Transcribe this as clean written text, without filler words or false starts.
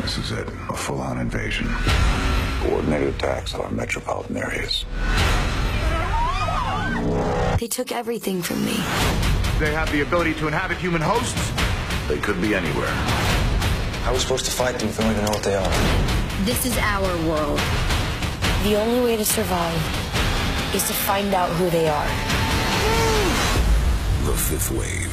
This is it. A full-on invasion. Coordinated attacks on our metropolitan areas. They took everything from me. They have the ability to inhabit human hosts. They could be anywhere. How are we supposed to fight them if we don't even know what they are? This is our world. The only way to survive is to find out who they are. The Fifth Wave.